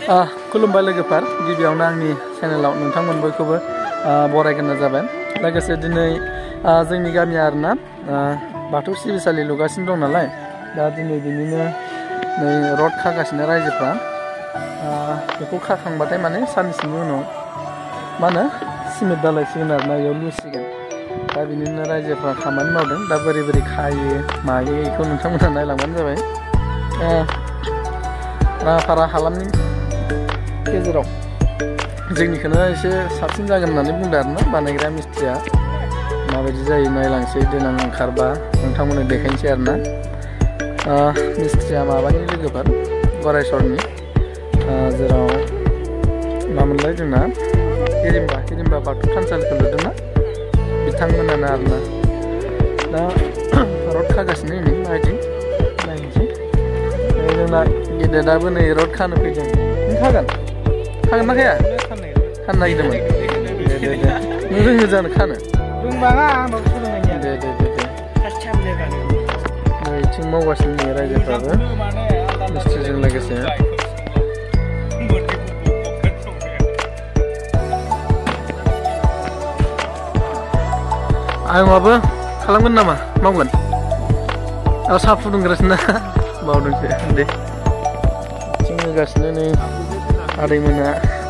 खुलुमबाय लोगोफोर गिबियावनो आंनि चेनेलाव नोंथांमोन बयखौबो बरायग्रोनाय जाबाय लोगोसे दिनै जोंनि गामिया आरोना बाथौ सिबिसालि लुगासिनो दं नालाय दा दिनै बिनिनो नै रड खागासिनो रायजोफ्रा बेखौ खाखांबाथाय माने साननैसोनि उनाव मा होनो सिमेन्ट दालायसिगोन आरोना बेयाव लुसिगोन दा बिनिनो रायजोफ्रा खामानि मावदों दा बोरै बोरै खायो मायो बेखौ नोंथांमोना नायलांबानो जाबाय राङाफारा हालामनि गेजेराव जोंनिखौनो एसे साबसिन जागोन होननानै बुंदों आरोना बानायग्रा मिस्ट्रिया माबायदि जायो नायलांसै देनां ओंखारबा नोंथांमोननो देखायनोसै आरोना मिस्ट्रिया माबानि लोगोफोर गरायसरनि जेराव मामोनलाय जोंना हिरिम्बा बाथौ थानसालिखौ लुदोंना बिथांमोनानो आरोना दा रड खागासिनो नै माबायदि नायनोसै जोंना गेदेराबो नै रड खानो फैदों नों खागोन ना खाया खानो नागिरदोंमोन नों रोङो जानो खानो नैथिं मावगासिनो नै रायजोफ्राबो मिस्ट्रिजों लोगोसे आयंआबो खालामगोन नामा मावगोन साहा फुदुंगासिनो बावदोंसो दे थिं होगासिनो नै आदैमोना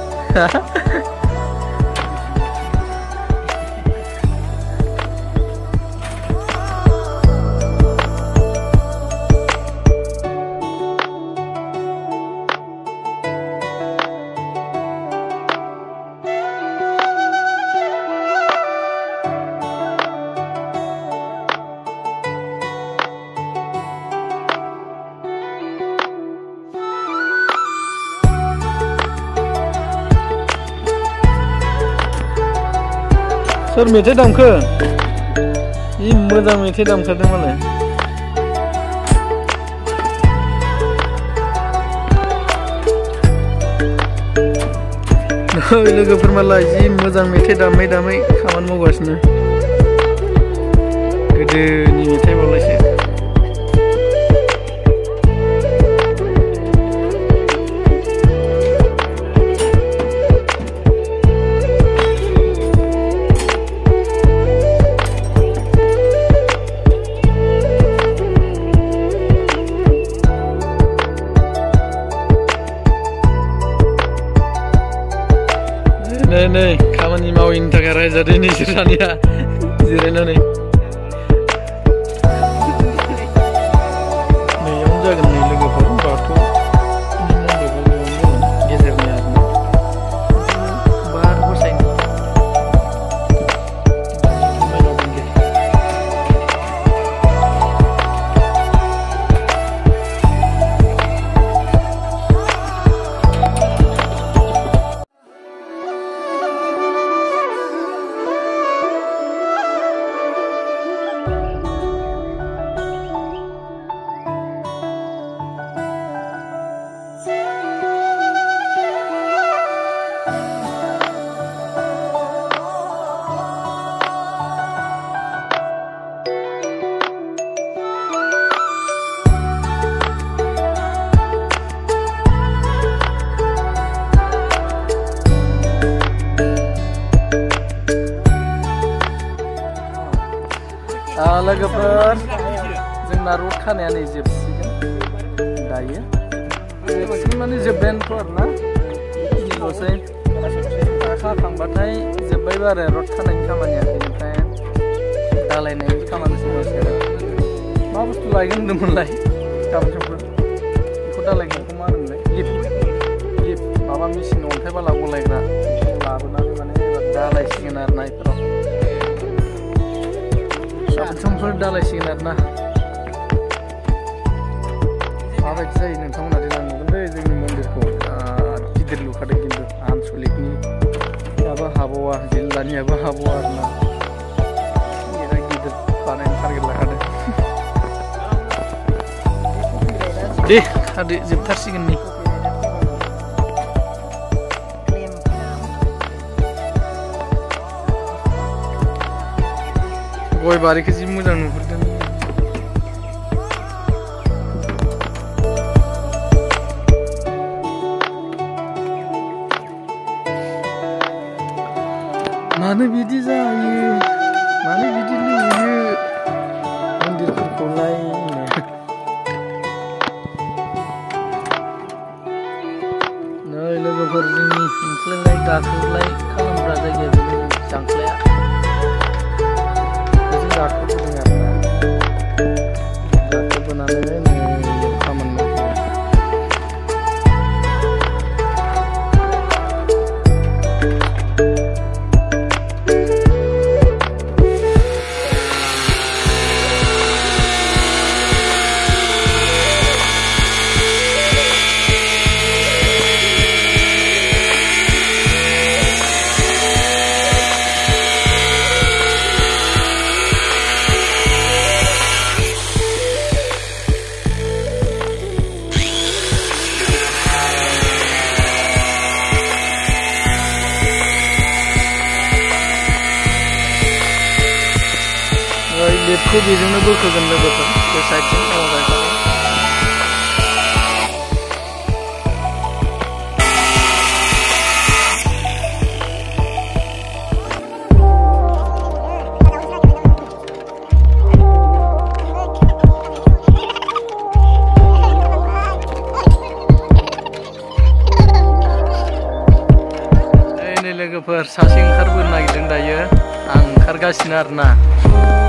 सोर मेथाइ दामखो जि मोजां मेथाइ दामखादों मालाय लोगोफोर मालाय जि मोजां मेथाइ दामै दामै खामानि मावगासिनो गोदोनि मेथाइ बावलायसो नै खामानि मावैनि थाखाय रायजादों नोंसोर सानैया जिरायनानै नैयावनो जागोन नै लोगोफोर बाथौ गेजेरनि आरोना बार गसायनि लोगोफोर जोंना रड खानाया नै जोबसिगोन दायो जोबसिगोन माने जोब्बायानोथ' आरोना बेखिनिल'सै खाखांबाथाय जोब्बायबो आरो रड खानायनि खामानिया बेनिफ्राय दालायनायनि खामानिसो दंसै आरो मा बुस्थु लायगोन होनदोंमोनलाय गाबोन समफोर बेखौ दालायगोनखौ मा होनोमोनलाय लिफ्ट माबा मेचिन अन्थाइ बाला गलायग्रा बेखौ लाबोनानै माने दालायसिगोन आरो ना बेफोराव गाबोन समफोर दालायसिगोन आरोना माबायदि जायो नोंथांमोना देनां नुगोन दे जोंनि मन्दिरखौ गिदिर लुखादों खिन्थु आनसलिकनियाबो हाबावा जिल्लानियाबो हाबावा आरोना गिदिर बानायनो टारगेट लाखादों दे खादो जोबथारसिगोन नै गय बारिखौ जि मोजां नुहुरदों मानो बिदि जायो मानो बिदि लुयो मन्दिरफोरखौलाय नै लोगोफोर जोंनि ओंख्लायलाय गाखोलाय खालामग्रा जायगाया बेनो जांख्लाया बेजों गाखोबोदों आरोना गाखोबोनानै नै खामानि मावदों लिफ्टखौ बेजोंनो बोखोगोन लोगोफोर बे साइडथिं मावबाय थागोन नै लोगोफोर सासे ओंखारबोनो नागिरदों दायो आं ओंखारगासिनो आरोना